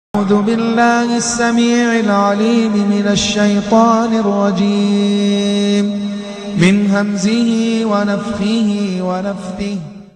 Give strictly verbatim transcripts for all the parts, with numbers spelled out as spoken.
أعوذ بالله السميع العليم من الشيطان الرجيم من همزه ونفخه ونفثه.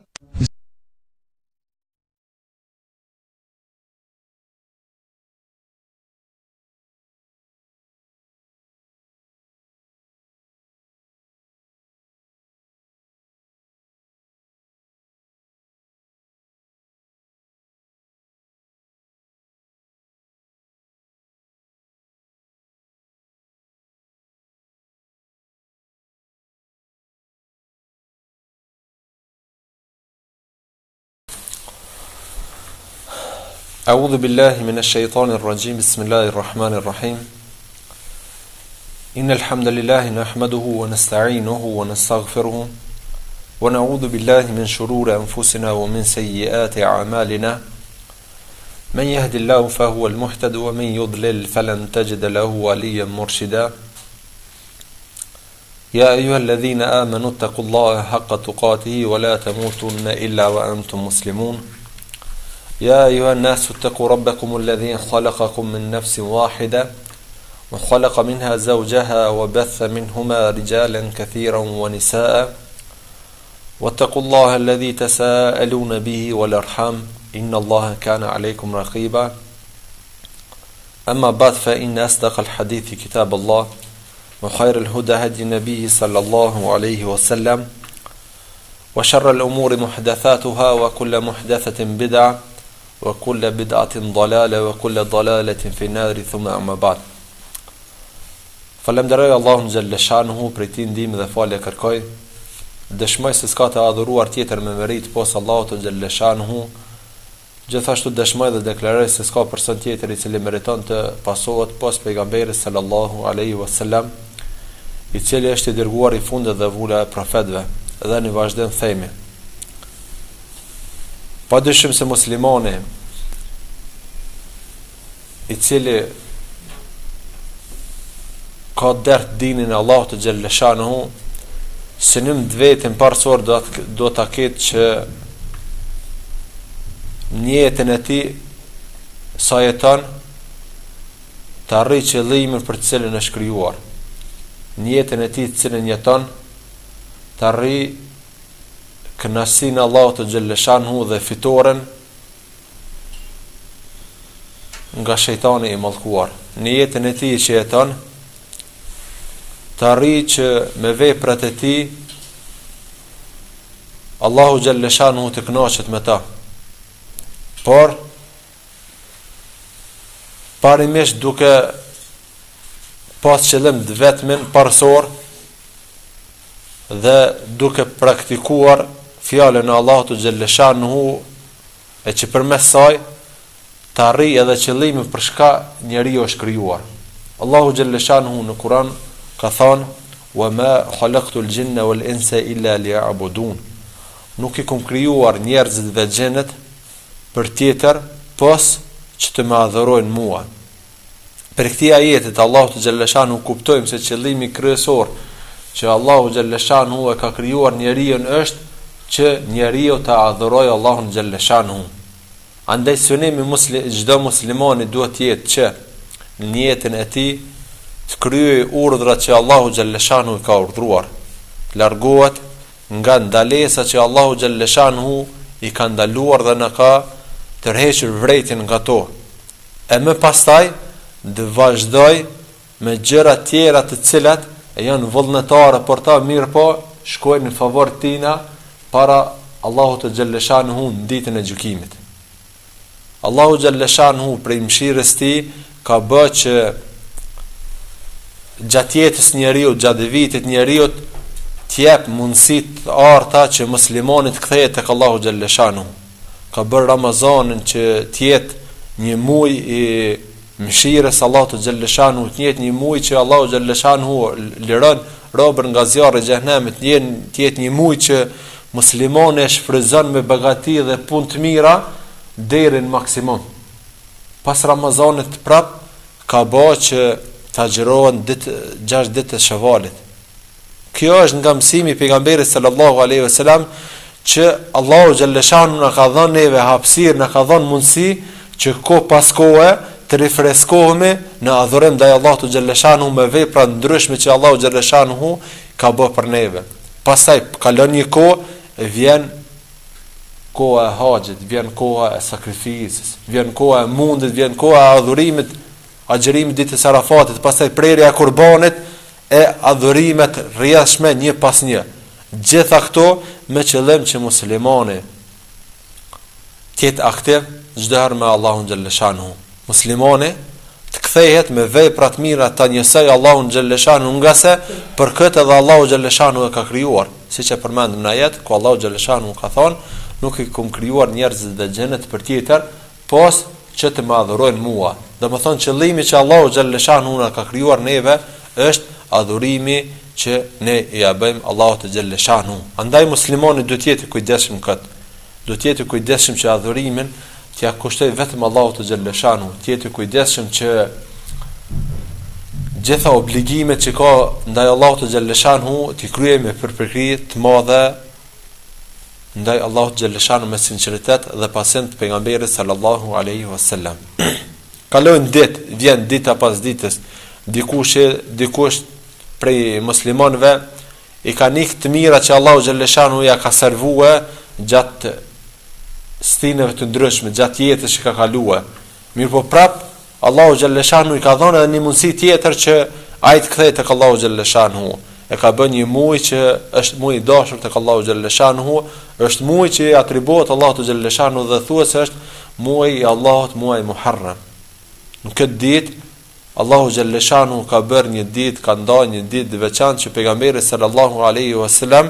أعوذ بالله من الشيطان الرجيم. بسم الله الرحمن الرحيم. إن الحمد لله نحمده ونستعينه ونستغفره ونعوذ بالله من شرور أنفسنا ومن سيئات أعمالنا. من يهد الله فهو المهتد ومن يضلل فلن تجد له وليا مرشدا. يا أيها الذين آمنوا اتقوا الله حق تقاته ولا تموتن إلا وأنتم مسلمون. يا أيها الناس اتقوا ربكم الذي خلقكم من نفس واحدة وخلق منها زوجها وبث منهما رجالا كثيرا ونساء واتقوا الله الذي تساءلون به والأرحام إن الله كان عليكم رقيبا. أما بعد فإن أصدق الحديث كتاب الله وخير الهدى هدي النبي صلى الله عليه وسلم وشر الأمور محدثاتها وكل محدثة بدعة وكل بدعة ضلالة وكل ضلالة في النار ثم أما بعد. Falemderoj Allahun xhalla shanuhu për ti ndihmë dhe falje kërkoj. Dëshmoj se s'ka të adhuruar tjetër me merit pos Allahut xhalla shanuhu. Gjithashtu dëshmoj dhe deklaroj se s'ka person tjetër i cili meriton të pasohet pos pejgamberit sallallahu alaihi wasallam, i cili është i dërguar i fundit dhe vula e profetëve, dhe në vazhdim themi: pa dyshim se muslimani i cili ka dert dinin e Allahut xhalla shanuhu, synim të vetën parsor do të do ta ketë që në jetën e tij sa jeton të arrijë qëllimin për të cilën është krijuar. Në jetën e tij të cilën jeton të arrijë kënaqësinë e Allahut xhalla shanuhu dhe fitoren nga shejtani i mallkuar. Në jetën e tij që jeton të arrijë që me veprat e tij Allahu xhalla shanuhu të kënaqet me ta. Por parimisht duke pas qëllim të vetmin parsor dhe duke praktikuar fjalën e Allahut xhalla shanuhu, e që përmes saj të arrijë edhe qëllimin për shka njeriu është krijuar. Allahu xhalla shanuhu në Kur'an ka thënë: "Wa ma khalaqtul jinna wal insa illa liya'budun." Nuk i kam krijuar njerëzit dhe xhenet për tjetër pos që të më adhurojnë mua. Për këtë ajetit Allahu xhalla shanuhu kuptojmë se qëllimi kryesor që Allahu xhalla shanuhu e ka krijuar njeriu është që njeriu të adhurojë Allahun xhalla shanuhu. Andaj synimi muslim, çdo muslimani duhet të jetë që në jetën e tij të kryejë urdhrat që Allahu xhalla shanuhu ka urdhëruar, largohet nga ndalesat që Allahu xhalla shanuhu i ka ndaluar dhe na ka tërhequr vërejtjen nga to. E më pastaj të vazhdoj me gjëra tjera të cilat e janë vullnetare për ta, mirë po shkojnë në favor tina para Allahu të xhalla shanuhu në ditën e gjykimit. Allahu xhalla shanuhu prej mëshirës tij ka bërë që gjatë jetës njeriu, gjatë vitit njeriu të jep mundësit arta që muslimanit kthehet tek Allahu xhalla shanuhu. Ka bërë Ramazanin që të jetë një muaj i mëshirës Allahu të xhalla shanuhu, të jetë një muaj që Allahu xhalla shanuhu liron robën nga zjarri i xhenemit, të jetë një muaj që muslimani e shfryzon me begati dhe punë të mira deri në maksimum. Pas Ramazanit prap ka bërë që të agjërohen ditë gjashtë ditë të Shavalit. Kjo është nga mësimi i pejgamberit sallallahu alaihi wasallam që Allahu xhalla shanuhu na ka dhënë neve hapësirë, na ka dhënë mundësi që ko pas kohe të rifreskohemi në adhurim ndaj Allahut xhalleshanu me vepra ndryshme që Allahu xhalleshanu ka bërë për neve. Pastaj kalon një kohë, vjen koha e haxhit, vjen koha e sakrificës, vjen koha e mundit, vjen koha e adhurimit, agjërimit ditës Arafatit, pastaj prerja e qurbanit e adhurimet rrjedhshme një pas një. Gjitha këto me qëllim që muslimani të jetë aktiv çdo herë me Allahun xhalleshanu. Muslimani të kthehet me vepra të mira ta njësoj Allahun xhalleshanu, nga se për këtë edhe Allahu xhalleshanu e ka krijuar, siç e përmendëm në ajet ku Allahu xhalleshanu ka thonë, nuk i kum krijuar njerëzit dhe xhenet për tjetër, pos që të më adhurojnë mua. Domethënë qëllimi që Allahu xhalleshanu na ka krijuar neve është adhurimi që ne ja bëjmë Allahut të xhalleshanu. Andaj muslimani duhet të jetë kujdesshëm këtë. Duhet të jetë kujdesshëm që adhurimin t'ia kushtoj vetëm Allahut të xhalleshanu, të jetë kujdesshëm që gjitha obligimet që ka ndaj Allahut të xhalleshanu t'i kryejë me përpjekje të madhe ndaj Allahut të xhalleshanu me sinqeritet dhe pasim të pejgamberit sallallahu alaihi wasallam. Kalojnë ditë, vjen dita pas ditës, dikush dikush prej muslimanëve i ka nik të mira që Allahu xhalleshanu ja ka servue gjatë stinëve të ndryshme, gjatë jetës që ka kaluar. Mirë po prap Allahu xhalleshanu i ka dhënë edhe një mundësi tjetër që ai të kthehet tek Allahu xhalleshanu. E ka bën një muaj që është muaj i dashur tek Allahu xhalleshanu, është muaj që i atribuohet Allahut xhalleshanu dhe thuhet se është muaji i Allahut, muaji Muharram. Në këtë ditë Allahu xhalleshanu ka bërë një ditë, ka ndajë një ditë të veçantë që pejgamberi sallallahu alaihi wasallam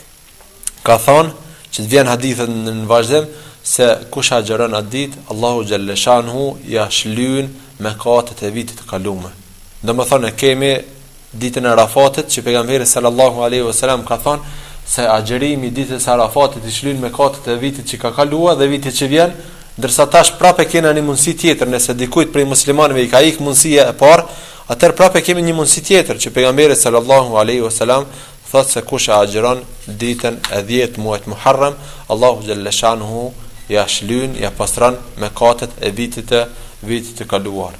ka thonë, që të vjen hadithet në vazhdim, se kush agjeron atë ditë, Allahu xhalleshanu ja shlyen mëkatet e vitit të kaluar. Domethënë kemi ditën e Arafatit që pejgamberi sallallahu alaihi wasallam ka thonë se agjerimi ditës së Arafatit i shlyen mëkatet e vitit që ka kaluar dhe vitit që vjen, ndërsa tash prapë kemi një mundësi tjetër, nëse dikujt prej muslimanëve i ka ikë mundësia e parë, atëherë prapë kemi një mundësi tjetër që pejgamberi sallallahu alaihi wasallam thotë se kush e agjeron ditën e dhjetë muajit Muharram, Allahu xhalleshanu ja shlyen, ja pastron mëkatet e vitit të vitit të kaluar.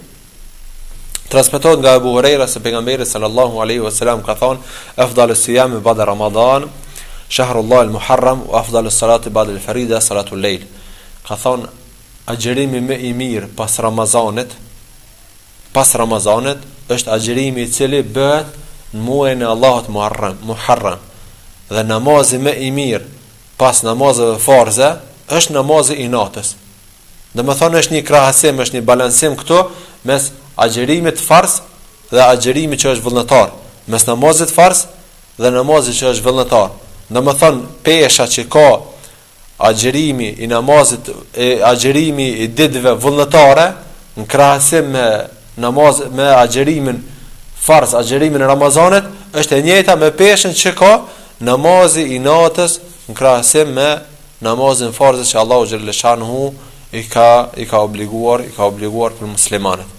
Transmetohet nga Abu Huraira se pejgamberi sallallahu alaihi wasallam ka thonë: "Afdalus siyam ba'da Ramadan, shahrullah al-Muharram, wa afdalus salati ba'da al-farida salatul layl." Ka thonë agjerimi më i mirë pas Ramazanit, pas Ramazanit është agjerimi i cili bëhet në muajin e Allahut Muharram, Muharram. Dhe namazi më i mirë pas namazeve farze është namazi i natës. Domethënë është një krahasim, është një balancim këtu mes agjerimit farz dhe agjerimit që është vullnetar, mes namazit farz dhe namazit që është vullnetar. Domethënë pesha që ka agjerimi i namazit, e agjerimi i ditëve vullnetare në krahasim me namaz me agjerimin farz, agjerimin e Ramazanit, është e njëjta me peshën që ka namazi i natës në krahasim me namazin farz që Allahu xhalleshanu i ka i ka obliguar, i ka obliguar për muslimanët.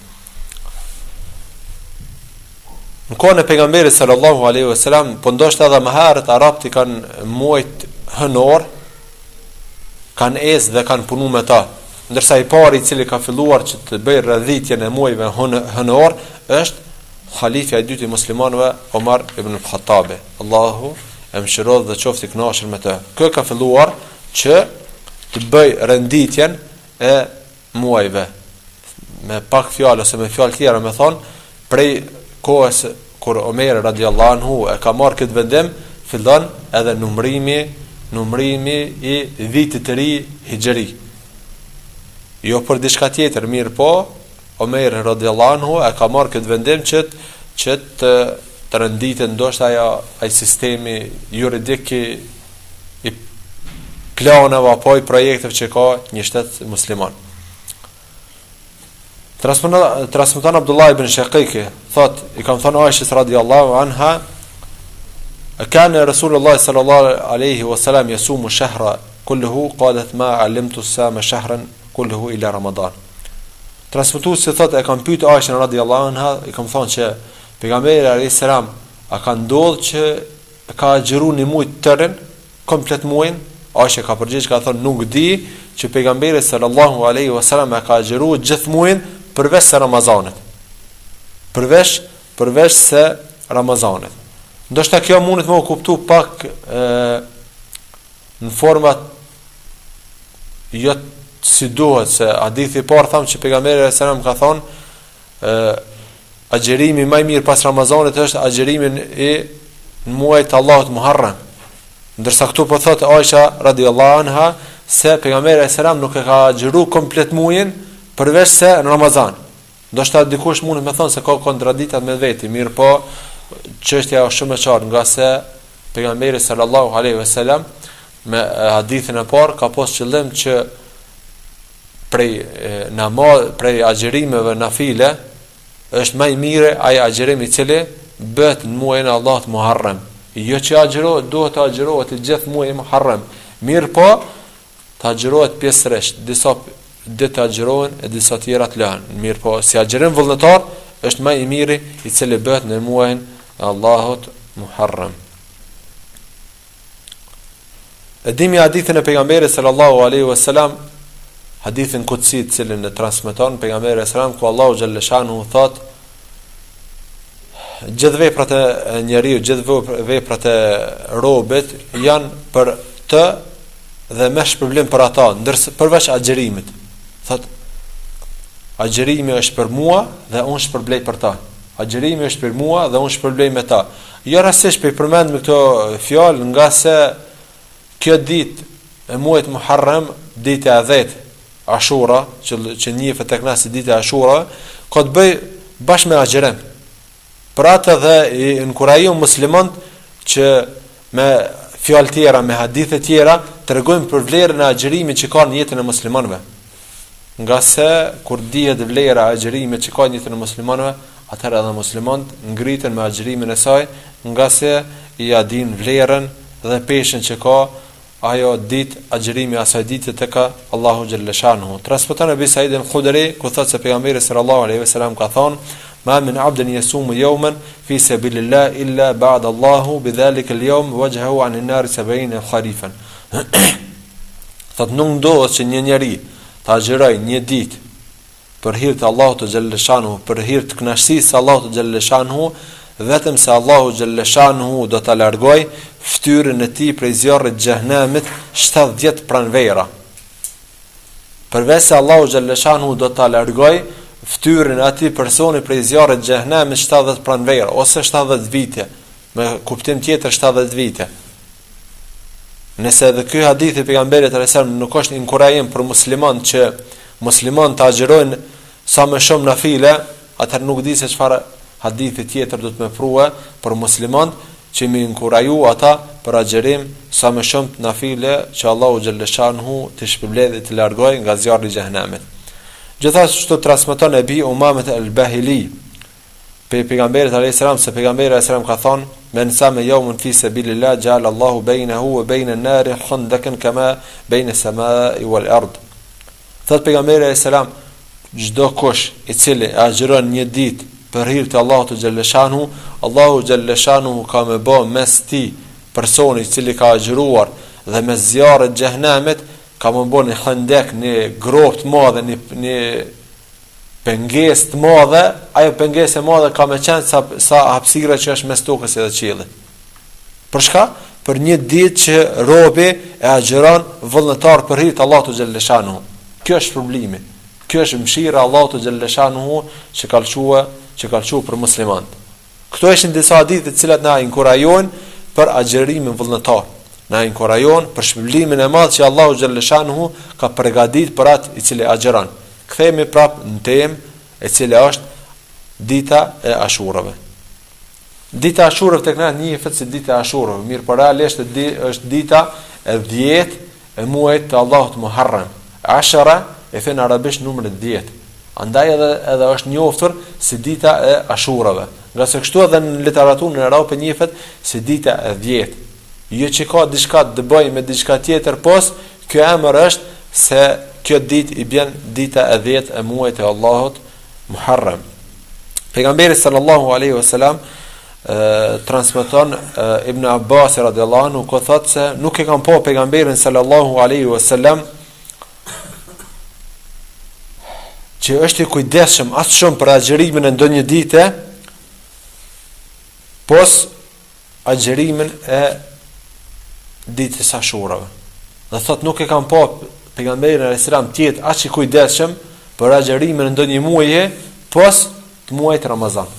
Në kohën e pejgamberit sallallahu alaihi wasallam, po ndoshta edhe më herët arabët i kanë muajt hënor, kanë ezë dhe kanë punu me ta. Ndërsa i pari i cili ka filluar që të bëjë rrëdhitjen e muajve hënor është halifja i dytë i muslimanëve, Omar ibn al-Khattabi. Allahu e mëshiroft dhe qoftë i kënaqur me të. Kë ka filluar që të bëjë renditjen e muajve. Me pak fjalë ose me fjalë tjera me thonë, prej kohës kur Omer radiallahu anhu e ka marrë këtë vendim, fillon edhe numrimi numrimi i vitit të ri hijri. Jo për diçka tjetër, mirë po, Omer radiallahu anhu e ka marrë këtë vendim që që të, të renditet ndoshta ajo ai sistemi juridik i, i planeve apo i projekteve që ka një shtet musliman. Transmeton Abdullah ibn Shaqiqi thot, i kam thënë Aishës radiallahu anha, kana Rasulullah sallallahu alaihi wasallam yasumu shahra kulluhu, qalat ma alimtu sama shahran kulluhu ila Ramadan. Transmetuesi thot, e kam pyet Aishën radiallahu anha, i kam thënë që pejgamberi alayhis salam a ka ndodhur që ka agjëruar një muaj të tërën, komplet muajin? Aisha ka përgjigj, ka thënë nuk di që pejgamberi sallallahu alaihi wasallam e ka agjëruar gjithë muajin përveç se Ramazanit. Përveç përveç se Ramazanit. Ndoshta kjo mundet më u kuptu pak e, në format jo si duhet, se hadithi i parë tham që pejgamberi sallallahu alaihi wasallam ka thonë agjerimi më i mirë pas Ramazanit është agjerimi i në muajit Allahut Muharram. Ndërsa këtu po thotë Aisha radhiyallahu anha se pejgamberi sallallahu alaihi wasallam nuk e ka agjëruar komplet muajin përveç se në Ramazan. Ndoshta dikush mund të më thonë se ka kontradikta me veti, mirë po çështja është shumë e qartë, nga se pejgamberi sallallahu alaihi wasallam me hadithin e parë ka pas qëllim që prej namaz, prej agjerimeve nafile është më i mirë ai agjerim i cili bëhet në muajin Allahut Muharram. Jo që agjerohet, duhet të agjerohet i gjithë muajin Muharram. Mirë po të agjerohet pjesërisht, disa ditë të agjerohen e disa tjera të lëhen. Mirë po si agjerim vullnetar është më i miri i cili bëhet në muajin Allahut Muharram. E dimi hadithin e pejgamberit sallallahu alaihi wasallam, hadithin kutsi të cilin e transmeton pejgamberi sallallahu alaihi wasallam, ku Allahu xhalla shanu thot: gjithë veprat e njeriu, gjithë veprat e robët janë për të dhe me shpërblim për ata, ndërsa përveç agjerimit. Thot: agjerimi është për mua dhe unë shpërblej për ta. Agjerimi është për mua dhe unë shpërblej me ta. Jo rastësisht pe përmend me këto fjalë, nga se kjo ditë e muajit Muharram, dita e dhjetë Ashura, që që njihet tek na si dita e Ashura, ka të bëj bashkë me agjerim. Për atë dhe i inkurajojmë muslimanët që me fjalë tjera, me hadithe tjera, tregojmë për vlerën e agjerimit që ka në jetën e muslimanëve. Nga se kur dihet vlera e agjerimit që ka në jetën e muslimanëve, atëherë edhe muslimanët ngriten me agjerimin e saj, nga se i adin vlerën dhe peshën që ka ajo ditë, agjerimi asaj dite të ka Allahu xhalla shanuhu. Transmeton Ebu Said al-Khudri ku thotë se pejgamberi sallallahu alaihi wasallam ka thonë: ma min abdin yasumu yawman fi sabilillah illa ba'da Allahu bidhalika al-yawm wajhahu 'an an-nar sab'ina kharifan. Thotë nuk ndodhet që një njeri të agjeroj një ditë për hir të Allahut xhalla shanuhu, për hir të kënaqësisë së Allahut xhalla shanuhu, vetëm se Allahu xhalla shanuhu do ta largoj fytyrën e tij prej zjarrit të xhehenamit shtatëdhjetë pranvera. Përveç se Allahu xhalla shanuhu do ta largoj fytyrën e atij personi prej zjarrit të xhehenamit shtatëdhjetë pranvera ose shtatëdhjetë vite, me kuptim tjetër shtatëdhjetë vite. Nëse edhe ky hadith i pejgamberit sallallahu alajhi wasallam nuk është inkurajim për musliman që musliman të agjerojnë sa më shumë nafile, atëherë nuk di se çfarë hadithi tjetër do të më prua për musliman që më inkuraju ata për agjerim sa më shumë nafile që Allahu xhalla shanuhu të shpërblet dhe të largoj nga zjarri i xhehenamit. Gjithashtu transmeton Ebi Umame al-Bahili pe pejgamberit alayhis salam se pejgamberi alayhis salam ka thonë: men sama yawmun fi sabilillah ja'ala Allahu bainahu wa baina an-nari khandakan kama baina as-samaa'i wal-ard. Thot pejgamberi alayhis salam, çdo kush i cili agjeron një ditë për hir të Allahut xhalla shanuhu, Allahu xhalla shanuhu ka më bë mes ti personi i cili ka agjeruar dhe mes zjarrit të xhehenamit ka më bën një khandak, një grop të madhe, një, një pengesë të madhe. Ajo pengesë e madhe ka më qenë sa, sa hapësira që është mes tokës edhe qiellit. Për çka? Për një ditë që robi e agjeron vullnetar për hir të Allahut xhalla shanuhu. Kjo është problemi. Kjo është mëshira e Allahut xhalla shanuhu që ka lëshua, që ka lëshua për muslimanët. Këto ishin disa hadithe të cilat na inkurajojnë për agjerimin vullnetar. Na inkurajojnë për shpërblimin e madh që Allahu xhalla shanuhu ka përgatitur për atë i cili agjeron. Kthehemi prap në temë e cila është dita e Ashurave. Dita e Ashurave tek na njihet si dita e Ashurave, mirë por realisht është dita e dhjetë e muajit të Allahut Muharram. Ashara e thënë arabisht numrin dhjetë. Andaj edhe edhe është njohur si dita e Ashurave. Nga se kështu edhe në literaturën e arabe njihet si dita e dhjetë. Jo që ka diçka të bëjë me diçka tjetër, pos kjo emër është se kjo ditë i bën dita e dhjetë e muajit të Allahut Muharram. Pejgamberi sallallahu alaihi wasallam transmeton Ibn Abbas radhiyallahu anhu ku thotë se nuk e kam pa pejgamberin sallallahu alaihi wasallam që është i kujdesshëm as shumë për agjërimin e ndonjë dite, pos agjërimin e ditës Ashurave. Dhe thot nuk e kam pa pejgamberin alayhis salam tjetë aq i kujdesshëm për agjërimin e ndonjë muaji pos të muajit Ramazan.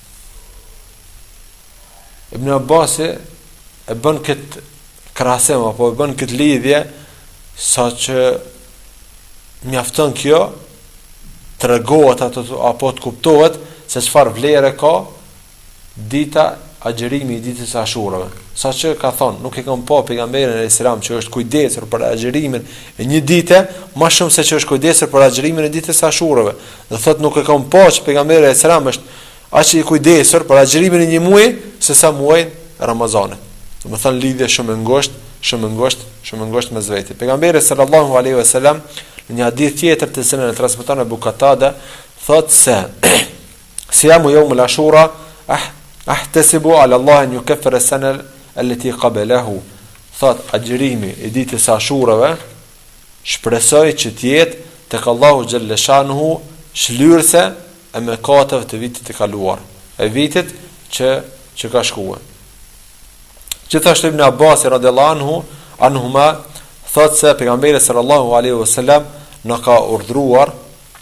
Ibn Abbas e bën këtë krahasim apo e bën këtë lidhje saqë mjafton kjo tregohet ato apo të kuptohet se çfarë vlere ka dita agjërimi i ditës së Ashurave. Saqë ka thonë, nuk e kam pa pejgamberin alayhis salam që është kujdesur për agjërimin e një dite, më shumë se që është kujdesur për agjërimin e ditës së Ashurave. Dhe thotë nuk e kam pa që pejgamberi alayhis salam është aq i kujdesur për agjërimin e një muaji se sa muajin Ramazanit. Do të thonë lidhje shumë e ngushtë, shumë e ngushtë, shumë e ngushtë mes vetë. Pejgamberi sallallahu alaihi wasallam në një hadith tjetër të cilën e transmeton Abu Qatada thotë se siyamu yawm al-Ashura ah ahtasibu ala Allah an yukaffira as-sana allati qablahu. Thot agjërimi i ditës së Ashurave shpresoj që të jetë tek Allahu xhalla shanuhu shlyrse e mëkateve të vitit të kaluar, e vitit që që ka shkuar. Gjithashtu Ibn Abbas radhiyallahu anhu anhuma thot se pejgamberi sallallahu alaihi wasallam na ka urdhëruar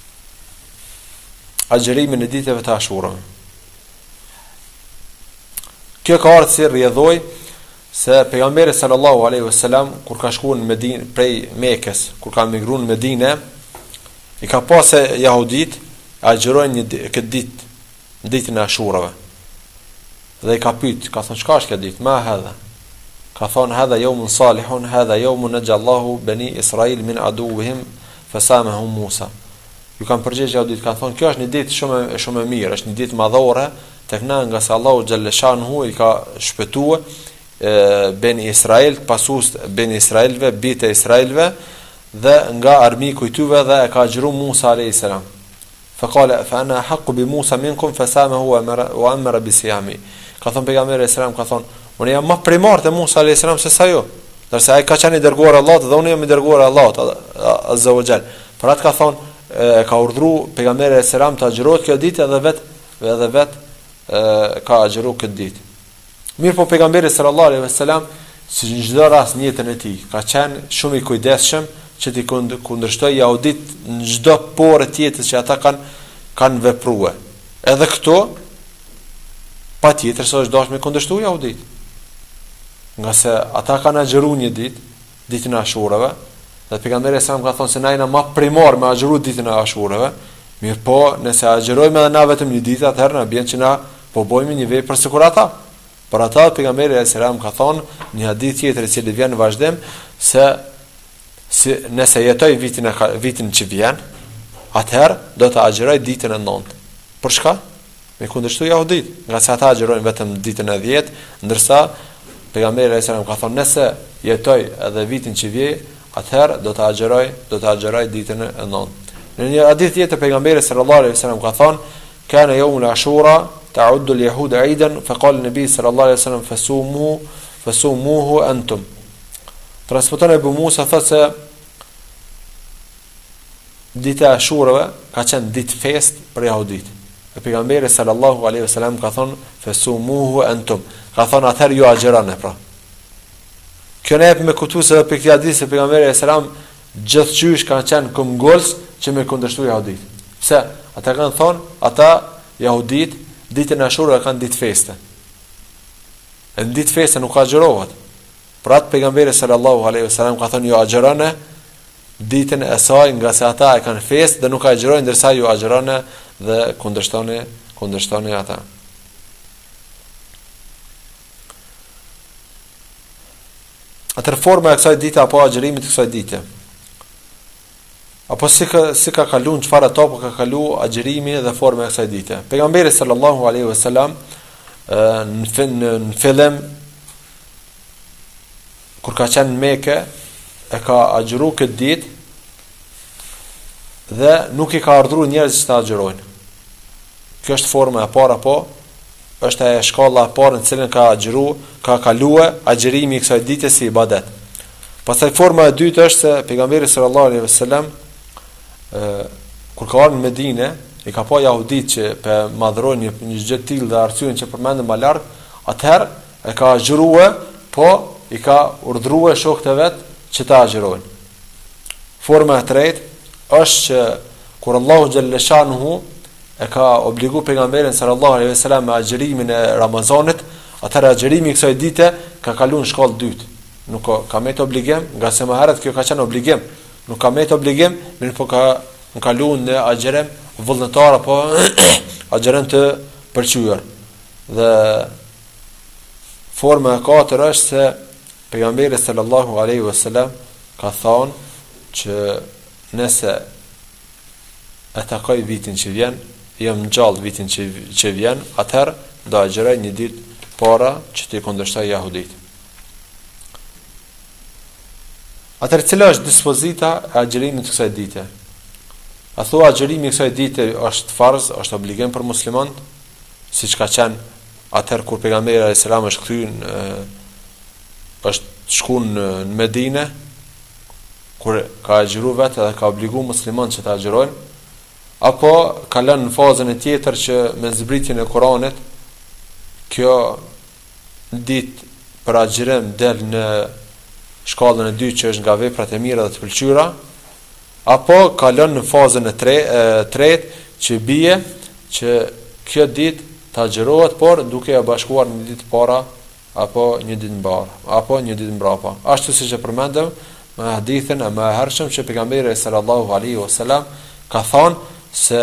agjërimin e ditëve të Ashurave. Kjo ka ardhur si rrjedhoj se pejgamberi sallallahu alaihi wasallam kur ka shkuar në Medinë prej Mekës, kur ka migruar në Medinë, i ka pasë jehudit agjërojnë një këtë ditë, ditën e Ashurave. Dhe i ka pyet, ka thonë çka është kjo ditë? Ma hadha? Ka thonë hadha yawmun salihun, hadha yawmun najallahu bani Israil min aduwwihim fasamahum Musa. Ju kanë përgjigj jehudit, ka thonë kjo është një ditë shumë shumë e mirë, është një ditë madhore tek na nga se Allahu xhalla shanhu i ka shpëtuar ben Israil, pasus ben Israilve, bitë e Israilve dhe nga armiku i tyre dhe e ka agjëruar Musa alayhis salam. Faqala fa ana haqqu bi Musa minkum fasamahu wa amara bi siyami. Ka thon pejgamberi alayhis salam, ka thon unë jam më primar te Musa alayhis salam se sa ju, ndërsa ai ka qenë i dërguar Allahut dhe unë jam i dërguar Allahut azza wa jall. Për atë ka thon e ka urdhëruar pejgamberi alayhis salam të agjërohet kjo ditë edhe vet edhe vet e, ka agjëruar këtë ditë. Mirë po pejgamberi sallallahu alaihi wasallam si në çdo rast në jetën e tij ka qenë shumë i kujdesshëm që t'i kundërshtoj jehudit në çdo porë tjetër që ata kanë kanë vepruar. Edhe këto patjetër se është dashur me kundërshtuar jehudit. Nga se ata kanë agjëruar një ditë, ditën e Ashurave, dhe pejgamberi sa më ka thonë se na jena më primar me agjëruar ditën e Ashurave. Mirë po, nëse agjërojmë edhe na vetëm një ditë, atëherë na bën që na po bëjmë një vepër sikur ata. Për ata pejgamberi alayhis salam ka thonë një hadith tjetër i cili vjen në vazhdim se si nëse jetoj vitin e vitin që vjen, atëherë do të agjëroj ditën e nëntë. Për çka? Me kundërshtuar jehudit, nga se ata agjërojnë vetëm ditën e dhjetë, ndërsa pejgamberi alayhis salam ka thonë nëse jetoj edhe vitin që vjen, atëherë do të agjëroj, do të agjëroj ditën e nëntë. Në një hadith tjetër pejgamberi sallallahu alaihi wasallam ka thonë kana yawmul ashura تعد اليهود عيدا فقال النبي صلى الله عليه وسلم فصوموا فصوموه انتم. Transmeton Abu Musa thotë se dita e Ashurave ka qenë ditë fest për jehudit. E pejgamberi sallallahu alaihi wasallam ka thonë fasumuhu antum. Ka thonë atëherë ju agjëroni pra. Kjo ne me kuptues se për këtë hadith se pejgamberi sallallahu alaihi wasallam gjithçysh kanë qenë kumguls që me kundërshtuar jehudit. Pse? Ata kanë thonë ata jehudit ditën e Ashurave kanë ditë feste. E në ditë feste nuk agjërohet. Për atë pejgamberi sallallahu alaihi wasallam ka thënë ju agjëroni ditën e saj nga se ata e kanë festë dhe nuk agjërojnë ndërsa ju agjëroni dhe kundërshtoni kundërshtoni ata. Atër forma e kësaj dite apo agjërimit të kësaj dite. Apo si ka, si ka kalu në qëfar ato, apo ka kalu agjërimi dhe forma e kësaj dite. Pejgamberi sallallahu alaihi wasallam në, në fillim kur ka qenë në Mekë e ka agjëru këtë ditë dhe nuk i ka ardhëruar njerëzit që ta agjërojnë. Kjo është forma e parë apo është e shkalla e parë në cilën ka agjëru, ka kaluar agjërimi i kësaj dite si ibadet. Pastaj forma e dytë është se pejgamberi sallallahu alaihi wasallam kur ka ardhur në Medinë, i ka pa jahudit që pe madhrojnë një, një gjë të tillë dhe arsyen që përmendëm më lart, atëherë e ka agjëruar, po i ka urdhëruar shokët e vet që ta agjërojnë. Forma e tretë është që kur Allahu xhalla shanuhu e ka obligu pejgamberin sallallahu alaihi wasallam me agjërimin e Ramazanit, atëherë agjërimi i kësaj dite ka kaluar në shkallë dytë. Nuk ka, ka me të obligim, nga se më herët kjo ka qenë obligim. Nuk ka me të obligim, mirë po ka në kaluar në agjërim vullnetar apo agjërim të pëlqyer. Dhe forma e katër është se pejgamberi sallallahu alaihi wasallam ka thonë që nëse e takoj vitin që vjen, jam gjallë vitin që, që vjen, atëherë do agjëroj një ditë para që t'i kundërshtoj jahudit. Atëherë cila është dispozita e agjërimit të kësaj dite? A thua agjërimi i kësaj dite është farz, është obligim për muslimanët, siç ka qenë atëherë kur pejgamberi alayhis salam është kthyer, është shkuar në Medinë, kur ka agjëruar vetë dhe ka obliguar muslimanët që ta agjërojnë, apo ka lënë në fazën e tjetër që me zbritjen e Kuranit kjo ditë për agjërim del në shkallën e dytë që është nga veprat e mira dhe të pëlqyera, apo ka lënë në fazën e tretë që bie që kjo ditë ta agjërohet, por duke e bashkuar një ditë para apo një ditë mbar, apo një ditë mbrapa. Ashtu siç e përmendëm me hadithin e më hershëm që pejgamberi sallallahu alaihi wasallam ka thënë se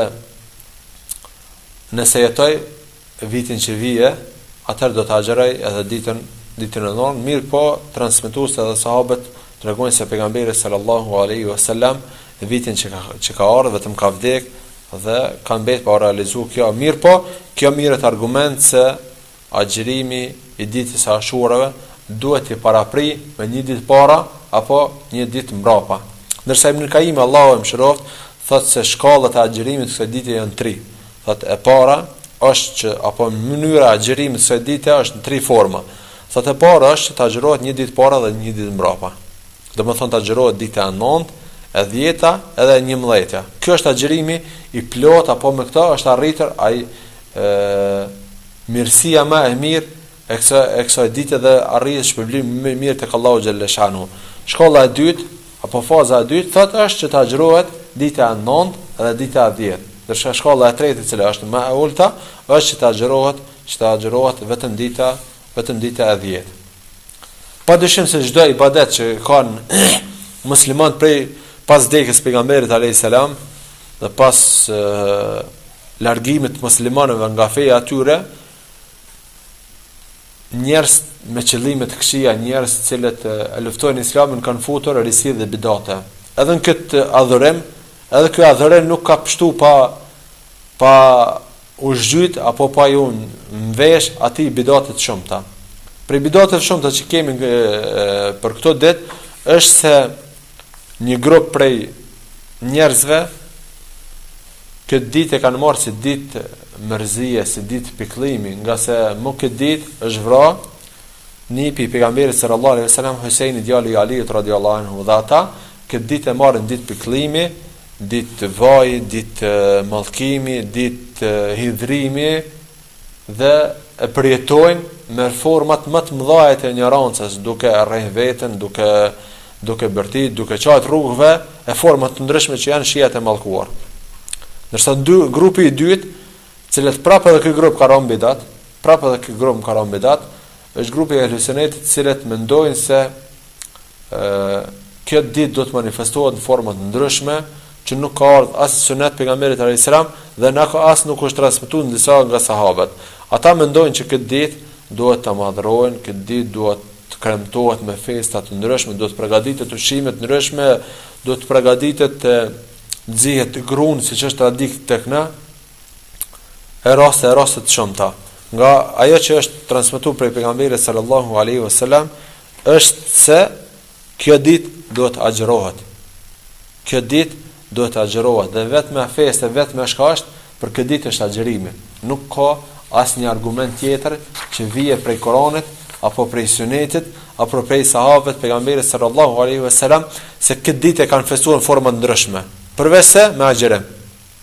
nëse jetoj vitin që vije, atëherë do të agjëroj edhe ditën ditën e nonë, mirë po transmetues edhe sahabët tregojnë se pejgamberi sallallahu alaihi wasallam vitin që ka që ka ardhur vetëm ka vdek dhe ka mbet pa realizuar kjo. Mirë po, kjo mirët argument se agjërimi i ditës së Ashurave duhet të parapri me një ditë para apo një ditë mbrapa. Ndërsa Ibn Qayyim Allahu e mëshiroft thotë se shkallat e agjërimit të kësaj dite janë tre. Thotë e para është që apo mënyra e agjërimit të kësaj dite është në tre forma. Thotë e para është të agjërohet një ditë para dhe një ditë mbrapa. Domethënë të agjërohet dita e nëntë, e dhjeta edhe e njëmbëdhjetë. Kjo është agjërimi i plot, apo me këtë është arritur ai mirësia më e mirë e kësaj e kësaj dite dhe arrihet shpërblim më i mirë tek Allahu xhalla shanu. Shkolla e dytë apo faza e dytë thotë është që të agjërohet dita e nëntë dhe dita e dhjetë. Ndërsa shkolla e tretë, e cila është më e ulta, është që të agjërohet, që të agjërohet vetëm dita, vetëm dita e dhjetë. Padyshim se çdo ibadet që kanë muslimanët prej pas vdekjes pejgamberit alayhis salam dhe pas e, largimit muslimanëve nga feja atyre, njerëz me qëllime të këqija, njerëz të cilët e luftojnë Islamin kanë futur risi dhe bidate. Edhe në këtë adhurim, edhe ky adhurim nuk ka pështu pa pa u zhyt apo pa ju mvesh aty bidate të shumta. Për bidate të shumta që kemi e, e, për këto ditë është se një grup prej njerëzve këtë ditë e kanë marrë si ditë mërzie, si ditë pikëllimi, nga se më këtë ditë është vra nipi i pejgamberit sallallahu alaihi wasallam Husaini djali i Aliut radhiyallahu anhu, dhe ata këtë ditë e marrin ditë pikëllimi, ditë vaj, ditë mallkimi, ditë hidhrimi dhe e përjetojnë me format më të mëdha të ignorancës, duke rreh veten, duke duke bërtit, duke qajt rrugëve e format të ndryshme që janë shijat e mallkuar. Ndërsa dy, grupi i dytë, cilët prapë edhe ky grup ka rënë bidat, prapë edhe ky grup ka rënë bidat, është grupi i Ahlusunetit, të cilët mendojnë se ë kjo ditë do të manifestohet në forma të ndryshme, që nuk ka ardhur as sunet pejgamberit alayhis salam dhe nuk as nuk është transmetuar në disa nga sahabët. Ata mendojnë që këtë ditë duhet ta madhrohen, këtë ditë duhet të kremtohet me festa të ndryshme, do të përgatitet ushqime të ndryshme, do të përgatitet të nxihet të gruan, siç është tradit tek na, e raste e raste të shumta. Nga ajo që është transmetuar prej pejgamberit sallallahu alaihi wasallam është se kjo ditë duhet agjërohet. Kjo ditë duhet agjërohet dhe vetëm festë, vetëm shkasht për këtë ditë është agjërimi. Nuk ka asnjë argument tjetër që vije prej Kuranit apo prej sunetit, apo prej sahabëve të pejgamberit sallallahu alaihi wasallam se këtë ditë e kanë festuar në forma ndryshme, përveç se me agjërim.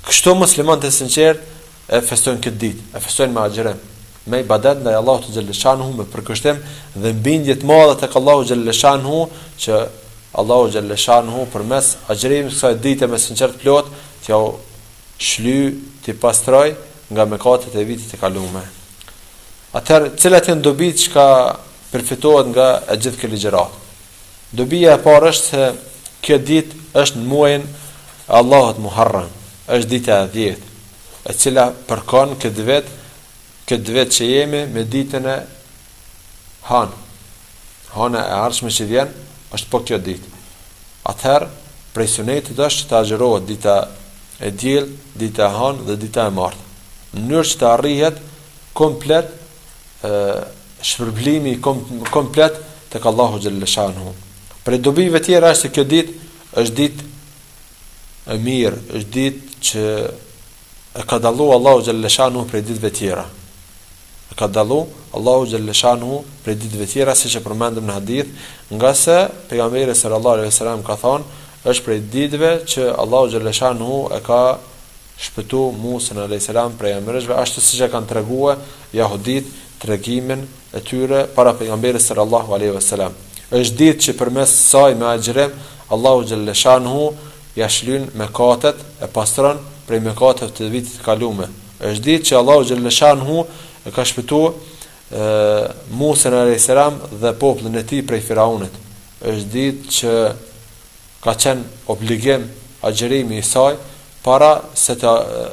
Kështu muslimanët e sinqert e festojnë këtë ditë, e festojnë me agjërim, me ibadet ndaj Allahut xhaleshanuhu, me përkushtim dhe mbindje të madhe tek Allahu xhaleshanuhu, që Allahu xhaleshanuhu përmes agjërimit kësaj dite me sinqert plot t'ja shly, t'i pastroj nga mëkatet e vitit të kaluar. Atëherë, cilat janë dobit që ka përfitohet nga e gjithë kjo ligjërat? Dobia e parë është se kjo ditë është në muajin Allahut Muharram, është dita e dhjetë, e cila përkon këtë vit, këtë vit që jemi me ditën e Han. Hana e ardhshme që vjen është po kjo ditë. Atëherë, prej sunetit është të agjërohet dita e diell, dita e Han dhe dita e martë, në mënyrë që të arrihet komplet e, shpërblimi kom, komplet tek Allahu xhaleshanuhu. Prej dobive tjera është se kjo ditë është ditë e mirë, është ditë që e ka dallu Allahu xhaleshanuhu prej ditëve tjera. E ka dallu Allahu xhaleshanuhu prej ditëve tjera, siç e përmendëm në hadith, nga se pejgamberi sallallahu alaihi wasallam ka thonë, është prej ditëve që Allahu xhaleshanuhu e ka shpëtu Musa alayhis salam prej emërshve, ashtu siç e kanë treguar jahudit tregimin e tyre para pejgamberit sallallahu alaihi wasallam. Është ditë që përmes saj me agjërim Allahu xhaleshanuhu ja shlyn mëkatet, e pastron prej mëkateve të vitit të kaluar. Është ditë që Allahu xhaleshanuhu e ka shpëtuar Musa alayhis salam dhe popullin e tij prej Firaunit. Është ditë që ka qenë obligim agjërimi i saj para se të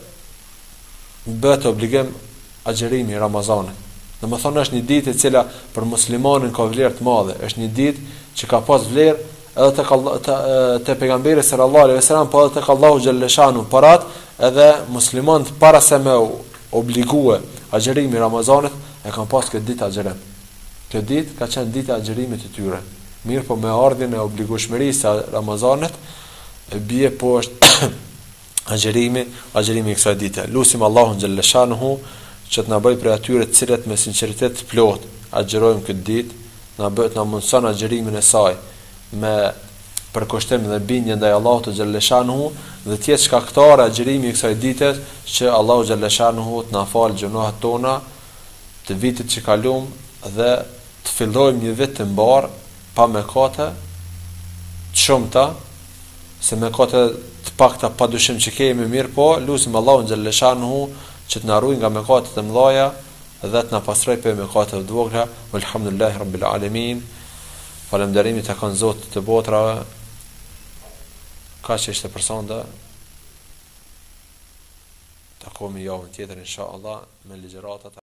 bëhet obligim agjërimi i Ramazanit. Dhe më thonë, është një ditë e cila për muslimanin ka vlerë të madhe, është një ditë që ka pas vlerë edhe tek te, te pejgamberi sallallahu alaihi wasallam, po edhe tek Allahu xhaleshanuhu, parat edhe muslimanët para se me obligue agjërimi i Ramazanit e kanë pas këtë ditë agjërim. Këtë ditë ka qenë dita e agjërimit të tyre. Mirë, po me ardhjen e obligueshmërisë së Ramazanit e bie poshtë agjërimi, agjërimi i kësaj dite. Lutim Allahun xhaleshanuhu që të na bëjë për atyre të cilët me sinqeritet të plot agjërojmë këtë ditë, na bëhet na mundson agjërimin e saj me përkushtim dhe bindje ndaj Allahut xhaleshanuhu dhe të jetë shkaktar agjërimi i kësaj dite që Allahu xhaleshanuhu të na falë gjunohat tona të vitit që kalum dhe të fillojmë një vit të mbar pa mëkate të shumta, se mëkate të pakta padyshim që kemi, mirë, po lutim Allahun xhaleshanuhu që të na ruaj nga mëkatet e mëdha dhe të na pastroj prej mëkateve të vogla. Walhamdulillahi rabbil alamin. Falënderimi të kanë Zotit të botrave. Kaq është për sonda. Takohemi javën tjetër inshallah me ligjëratat